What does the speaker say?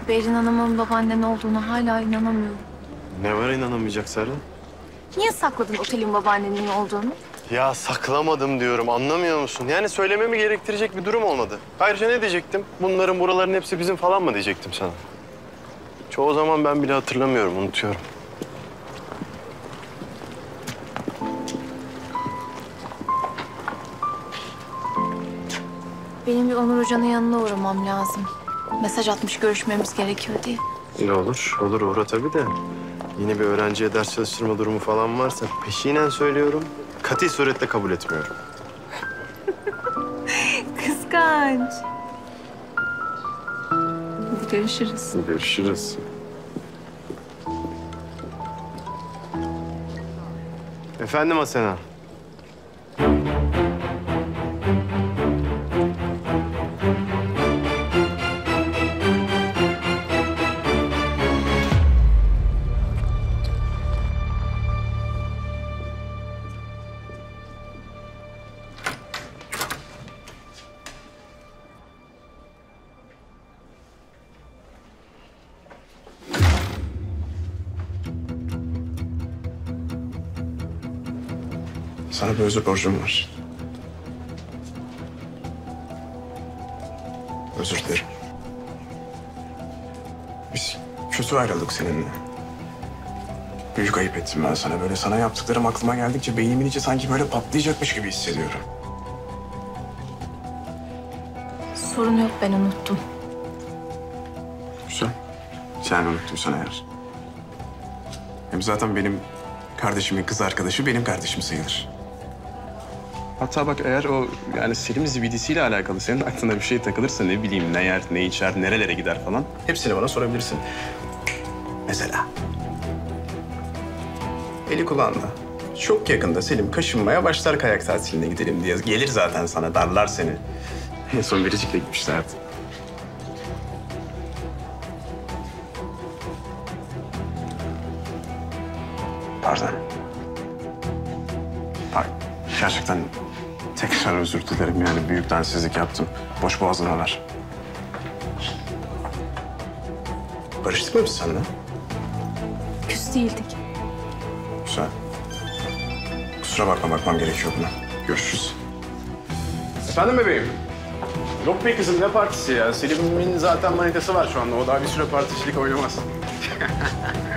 Berin Hanım'ın babaannen olduğunu hala inanamıyorum. Ne var inanamayacak Serra? Niye sakladın otelin babaannenin olduğunu? Ya saklamadım diyorum, anlamıyor musun? Yani söylememi gerektirecek bir durum olmadı. Ayrıca ne diyecektim? Bunların buraların hepsi bizim falan mı diyecektim sana? Çoğu zaman ben bile hatırlamıyorum, unutuyorum. Benim bir Onur Hoca'nın yanına uğramam lazım. Mesaj atmış görüşmemiz gerekiyor diye. Ne olur, olur uğra tabii de. Yine bir öğrenciye ders çalıştırma durumu falan varsa peşinen söylüyorum. Kati suretle kabul etmiyorum. Kıskanç. Hadi görüşürüz. Görüşürüz. Efendim Asena. Sana bir özür borcum var. Özür dilerim. Biz kötü ayrıldık seninle. Büyük ayıp ettim ben sana. Böyle sana yaptıklarım aklıma geldikçe beynimin içi sanki böyle patlayacakmış gibi hissediyorum. Sorun yok, ben unuttum. Güzel. Sen unuttuysan eğer. Hem zaten benim kardeşimin kız arkadaşı benim kardeşim sayılır. Hatta bak eğer o yani Selim zibidisiyle alakalı senin aklına bir şey takılırsa ne bileyim ne yer, ne içer, nerelere gider falan hepsini bana sorabilirsin. Mesela. Eli kulağında. Çok yakında Selim kaşınmaya başlar kayak tatiline gidelim diye. Gelir zaten sana, darlar seni. En son Biricik'le gitmişlerdi. Pardon. Bak gerçekten tekrar özür dilerim yani büyük densizlik yaptım. Boş boğazına ver. Barıştık mı biz seninle? Küs değildik. Güzel. Kusura bakma bakmam gerekiyor buna. Görüşürüz. Efendim bebeğim? Yok be kızım ne partisi ya? Selim'in zaten manitası var şu anda. O daha bir süre particilik oynamaz.